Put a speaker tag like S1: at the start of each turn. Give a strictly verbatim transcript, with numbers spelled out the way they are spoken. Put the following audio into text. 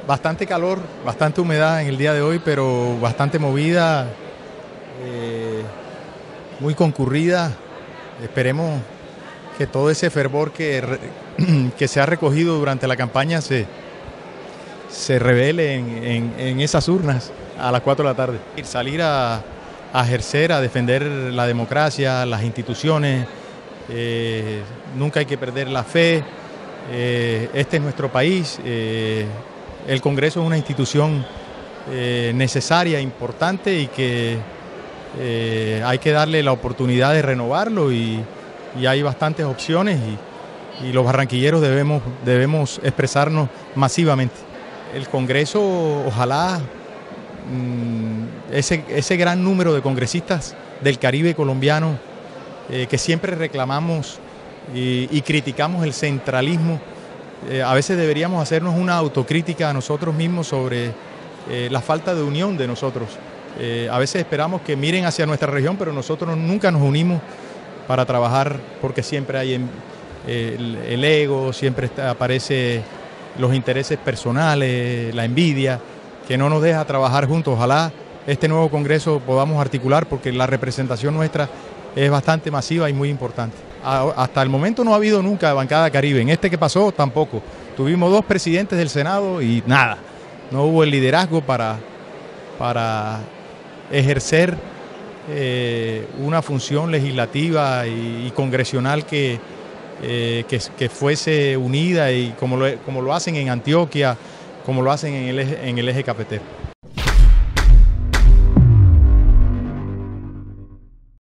S1: Bastante calor, bastante humedad en el día de hoy, pero bastante movida, eh, muy concurrida. Esperemos que todo ese fervor que, que se ha recogido durante la campaña se, se revele en, en, en esas urnas a las cuatro de la tarde. Salir a, a ejercer, a defender la democracia, las instituciones, eh, nunca hay que perder la fe, eh, este es nuestro país. eh, El Congreso es una institución eh, necesaria, importante y que eh, hay que darle la oportunidad de renovarlo y, y hay bastantes opciones y, y los barranquilleros debemos, debemos expresarnos masivamente. El Congreso, ojalá mmm, ese, ese gran número de congresistas del Caribe colombiano eh, que siempre reclamamos y, y criticamos el centralismo. Eh, a veces deberíamos hacernos una autocrítica a nosotros mismos sobre eh, la falta de unión de nosotros. Eh, a veces esperamos que miren hacia nuestra región, pero nosotros nunca nos unimos para trabajar porque siempre hay eh, el, el ego, siempre está, aparece los intereses personales, la envidia, que no nos deja trabajar juntos. Ojalá este nuevo Congreso podamos articular porque la representación nuestra es bastante masiva y muy importante. Hasta el momento no ha habido nunca bancada Caribe, en este que pasó tampoco. Tuvimos dos presidentes del Senado y nada, no hubo el liderazgo para, para ejercer eh, una función legislativa y, y congresional que, eh, que, que fuese unida y como lo, como lo hacen en Antioquia, como lo hacen en el eje, en el eje cafetero.